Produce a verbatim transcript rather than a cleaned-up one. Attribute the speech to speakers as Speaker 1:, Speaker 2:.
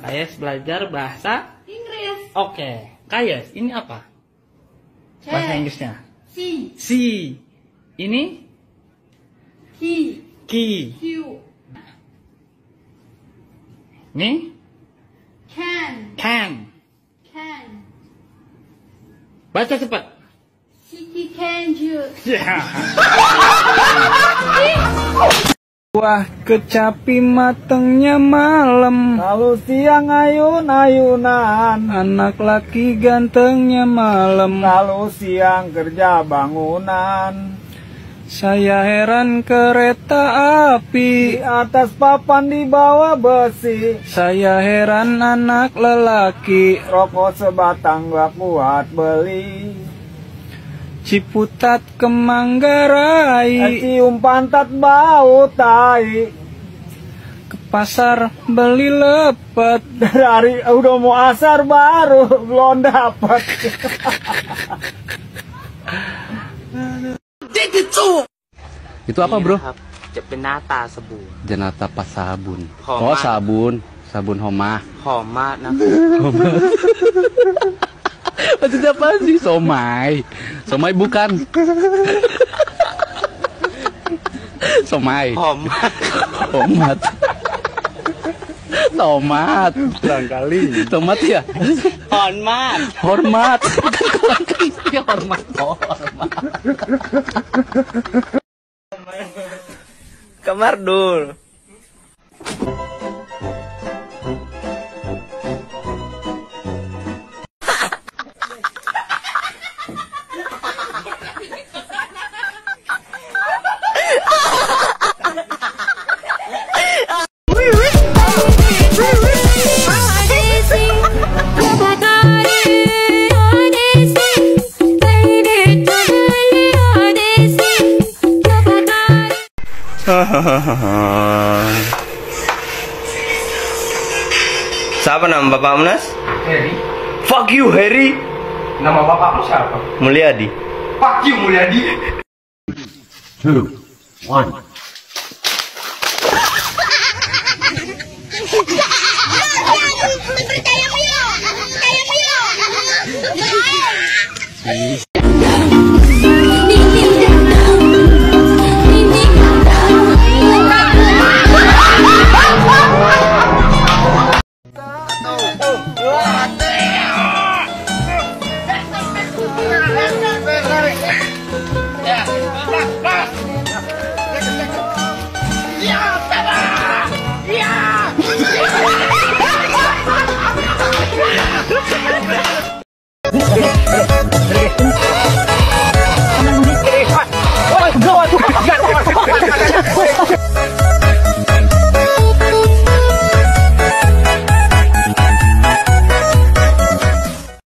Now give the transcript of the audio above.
Speaker 1: Kayes belajar bahasa
Speaker 2: Inggris.
Speaker 1: Oke, Kayes, ini apa?
Speaker 2: C.
Speaker 1: Bahasa Inggrisnya?
Speaker 2: C.
Speaker 1: C. Ini?
Speaker 2: Key.
Speaker 1: Key.
Speaker 2: Q.
Speaker 1: Ini?
Speaker 2: Can.
Speaker 1: Can.
Speaker 2: Can.
Speaker 1: Baca cepat.
Speaker 2: City can juice.
Speaker 1: Ya.
Speaker 3: Wah kecapi matengnya malam,
Speaker 4: Lalu siang ayun-ayunan,
Speaker 3: anak laki gantengnya malam.
Speaker 4: lalu siang kerja bangunan.
Speaker 3: Saya heran kereta
Speaker 4: Di
Speaker 3: api,
Speaker 4: atas papan di bawah besi,
Speaker 3: saya heran anak lelaki.
Speaker 4: rokok sebatang gak kuat beli.
Speaker 3: Ciputat ke Manggarai,
Speaker 4: Cium pantat bau tai.
Speaker 3: ke pasar beli lepet.
Speaker 4: Dari udah mau asar baru belum dapat.
Speaker 5: Itu apa bro?
Speaker 1: จะเป็นหน้าตาสบู่
Speaker 5: Janata pas sabun.
Speaker 1: Homa.
Speaker 5: Oh sabun, sabun Homa.
Speaker 1: หอมมากนะ
Speaker 5: Maksudnya apa sih? Somai. Somai bukan. Somai.
Speaker 1: หอมมาก
Speaker 5: Tomat. Tomat.
Speaker 4: Barangkali.
Speaker 5: Tomat ya?
Speaker 1: หอมมาก
Speaker 5: Hormat. Ya hormat. Oh, hormat.
Speaker 1: Kamar dul.
Speaker 6: Siapa nama bapakmu, Nas?
Speaker 4: Heri,
Speaker 6: Fuck you, Harry.
Speaker 4: nama bapakmu siapa?
Speaker 6: Mulyadi.
Speaker 4: Fuck you Mulyadi.
Speaker 7: Two, one.
Speaker 2: Yeah.